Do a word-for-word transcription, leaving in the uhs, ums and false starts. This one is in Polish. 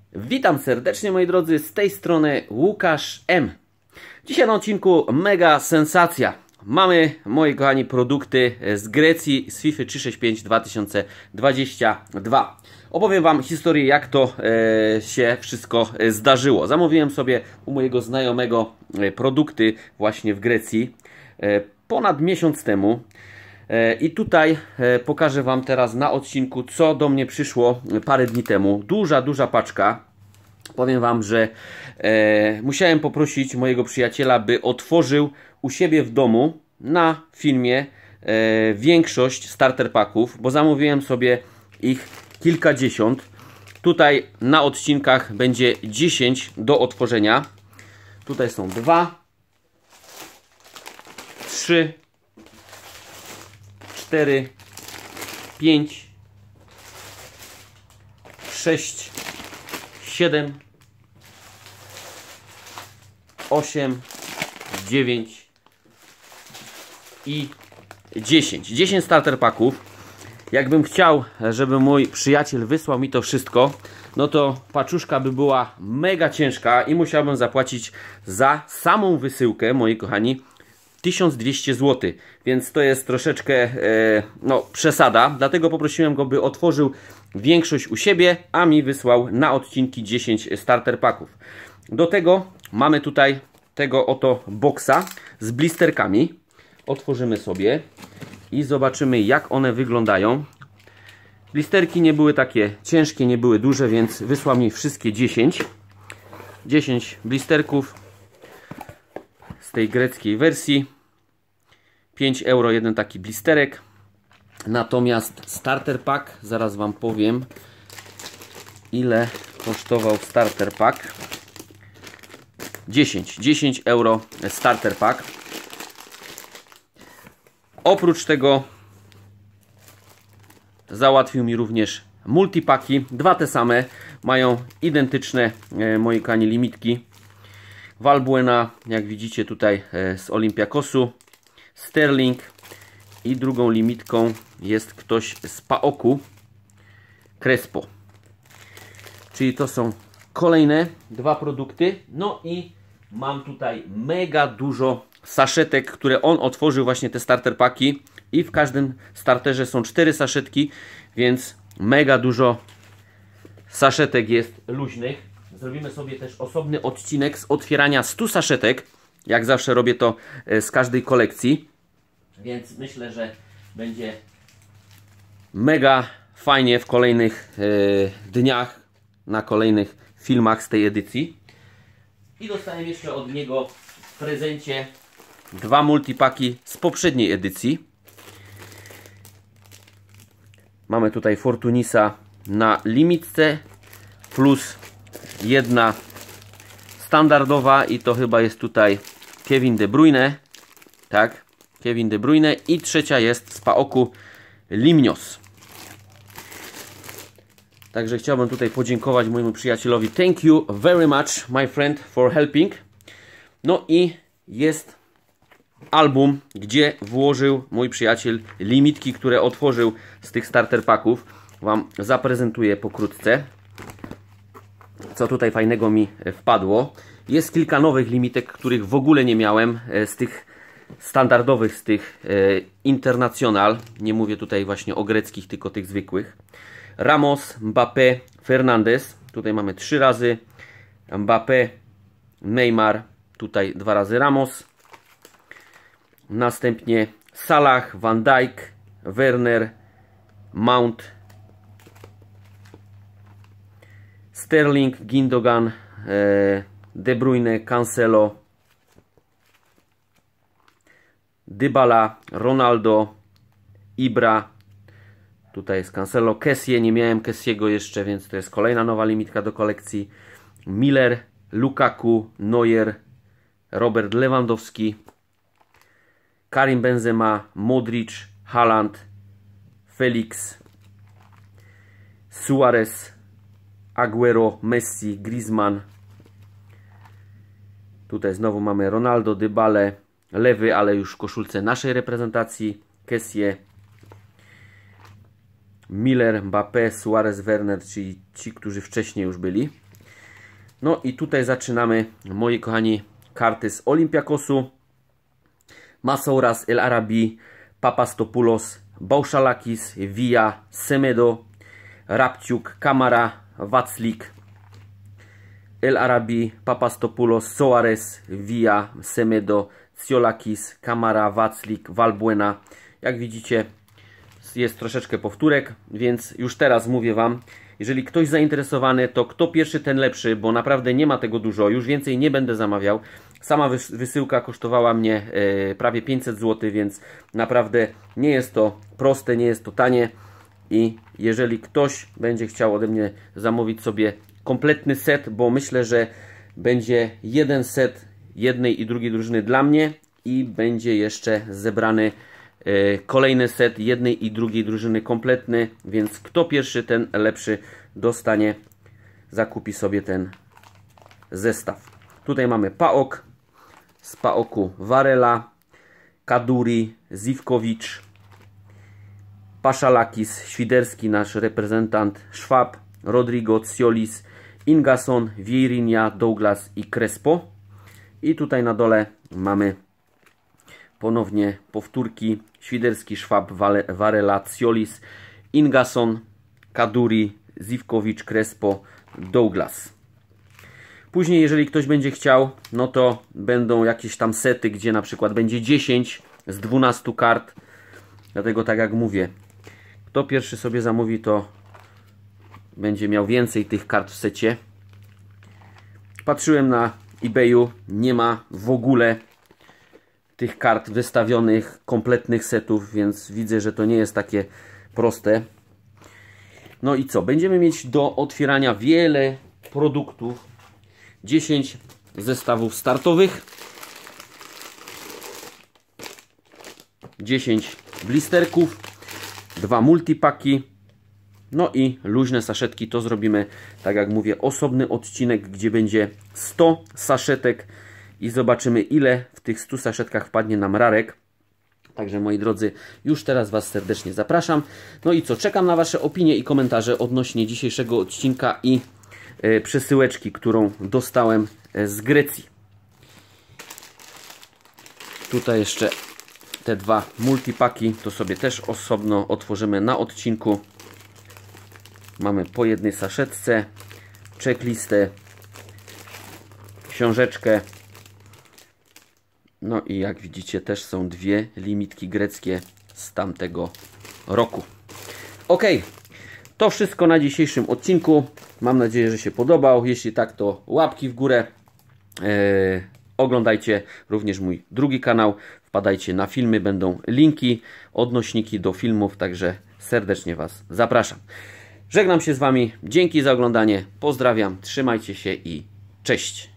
Witam serdecznie, moi drodzy, z tej strony Łukasz M. Dzisiaj na odcinku mega sensacja. Mamy, moi kochani, produkty z Grecji z FIFA trzysta sześćdziesiąt pięć dwa tysiące dwudziesty drugi. Opowiem Wam historię, jak to e, się wszystko zdarzyło. Zamówiłem sobie u mojego znajomego e, produkty właśnie w Grecji e, ponad miesiąc temu. I tutaj pokażę Wam teraz na odcinku, co do mnie przyszło parę dni temu. Duża, duża paczka. Powiem Wam, że e, musiałem poprosić mojego przyjaciela, by otworzył u siebie w domu na filmie e, większość starter packów, bo zamówiłem sobie ich kilkadziesiąt. Tutaj na odcinkach będzie dziesięć do otworzenia. Tutaj są dwa, trzy, cztery, pięć, sześć, siedem, osiem, dziewięć i dziesięć. dziesięć starter packów. Jakbym chciał, żeby mój przyjaciel wysłał mi to wszystko, no to paczuszka by była mega ciężka i musiałbym zapłacić za samą wysyłkę, moi kochani, tysiąc dwieście złotych, więc to jest troszeczkę e, no, przesada, dlatego poprosiłem go, by otworzył większość u siebie, a mi wysłał na odcinki dziesięć starter packów. Do tego mamy tutaj tego oto boksa z blisterkami. Otworzymy sobie i zobaczymy, jak one wyglądają. Blisterki nie były takie ciężkie, nie były duże, więc wysłał mi wszystkie dziesięć. dziesięć blisterków z tej greckiej wersji. pięć euro jeden taki blisterek. Natomiast starter pack, zaraz Wam powiem, ile kosztował starter pack. dziesięć, dziesięć euro starter pack. Oprócz tego załatwił mi również multipaki. Dwa te same, mają identyczne, e, moi kochani, limitki. Valbuena, jak widzicie tutaj, e, z Olympiakosu. Sterling i drugą limitką jest ktoś z PAOK-u, Crespo. Czyli to są kolejne dwa produkty. No i mam tutaj mega dużo saszetek, które on otworzył, właśnie te starter paki. I w każdym starterze są cztery saszetki, więc mega dużo saszetek jest luźnych. Zrobimy sobie też osobny odcinek z otwierania stu saszetek. Jak zawsze robię to z każdej kolekcji. Więc myślę, że będzie mega fajnie w kolejnych e, dniach, na kolejnych filmach z tej edycji. I dostałem jeszcze od niego w prezencie dwa multipaki z poprzedniej edycji. Mamy tutaj Fortunisa na limitce plus jedna standardowa i to chyba jest tutaj Kevin De Bruyne. Tak, Kevin De Bruyne i trzecia jest z PAOK-u Limnios. Także chciałbym tutaj podziękować mojemu przyjacielowi. Thank you very much, my friend, for helping. No i jest album, gdzie włożył mój przyjaciel limitki, które otworzył z tych starter packów. Wam zaprezentuję pokrótce, co tutaj fajnego mi wpadło. Jest kilka nowych limitek, których w ogóle nie miałem z tych standardowych, z tych e, international. Nie mówię tutaj właśnie o greckich, tylko tych zwykłych. Ramos, Mbappé, Fernandes. Tutaj mamy trzy razy Mbappé, Neymar. Tutaj dwa razy Ramos. Następnie Salah, Van Dijk, Werner, Mount, Sterling, Gindogan, e, De Bruyne, Cancelo, Dybala, Ronaldo, Ibra. Tutaj jest Cancelo, Kessie. Nie miałem Kessiego jeszcze, więc to jest kolejna nowa limitka do kolekcji. Miller, Lukaku, Neuer, Robert Lewandowski, Karim Benzema, Modric, Haaland, Felix, Suarez, Aguero, Messi, Griezmann. Tutaj znowu mamy Ronaldo, Dybale, lewy, ale już w koszulce naszej reprezentacji, Kessie, Miller, Mbappé, Suarez, Werner, czyli ci, którzy wcześniej już byli. No i tutaj zaczynamy, moi kochani, karty z Olympiakosu. Masouras, El Arabi, Papastopoulos, Bauchalakis, Villa, Semedo, Rabciuk, Kamara, Vaclik, El Arabi, Papastopoulos, Soares, Villa, Semedo, Tsiolakis, Kamara, Vaclik, Valbuena. Jak widzicie, jest troszeczkę powtórek, więc już teraz mówię Wam, jeżeli ktoś zainteresowany, to kto pierwszy, ten lepszy, bo naprawdę nie ma tego dużo, już więcej nie będę zamawiał. Sama wysyłka kosztowała mnie e, prawie pięćset złotych, więc naprawdę nie jest to proste, nie jest to tanie. I jeżeli ktoś będzie chciał ode mnie zamówić sobie kompletny set, bo myślę, że będzie jeden set jednej i drugiej drużyny dla mnie i będzie jeszcze zebrany e, kolejny set jednej i drugiej drużyny kompletny, więc kto pierwszy, ten lepszy dostanie, zakupi sobie ten zestaw. Tutaj mamy Paok, z Paoku Varela, Kaduri, Zivkovic, Paszalakis, Świderski, nasz reprezentant, Schwab, Rodrigo, Ciolis, Ingasson, Vieirinha, Douglas i Crespo. I tutaj na dole mamy ponownie powtórki: Świderski, Schwab, Varela, Ciolis, Ingasson, Kaduri, Zivkovic, Crespo, Douglas. Później, jeżeli ktoś będzie chciał, no to będą jakieś tam sety, gdzie na przykład będzie dziesięć z dwunastu kart. Dlatego tak jak mówię, kto pierwszy sobie zamówi, to będzie miał więcej tych kart w secie. Patrzyłem na eBayu, nie ma w ogóle tych kart wystawionych, kompletnych setów, więc widzę, że to nie jest takie proste. No i co? Będziemy mieć do otwierania wiele produktów. dziesięć zestawów startowych, dziesięć blisterków, dwa multipaki, no i luźne saszetki. To zrobimy, tak jak mówię, osobny odcinek, gdzie będzie sto saszetek i zobaczymy, ile w tych stu saszetkach wpadnie nam rarek. Także moi drodzy, już teraz Was serdecznie zapraszam. No i co? Czekam na Wasze opinie i komentarze odnośnie dzisiejszego odcinka i e, przesyłeczki, którą dostałem e, z Grecji. Tutaj jeszcze te dwa multipaki, to sobie też osobno otworzymy na odcinku. Mamy po jednej saszetce, checklistę, książeczkę. No i jak widzicie, też są dwie limitki greckie z tamtego roku. Ok, to wszystko na dzisiejszym odcinku. Mam nadzieję, że się podobał. Jeśli tak, to łapki w górę. Eee, oglądajcie również mój drugi kanał. Wpadajcie na filmy, będą linki, odnośniki do filmów. Także serdecznie Was zapraszam. Żegnam się z Wami. Dzięki za oglądanie. Pozdrawiam, trzymajcie się i cześć.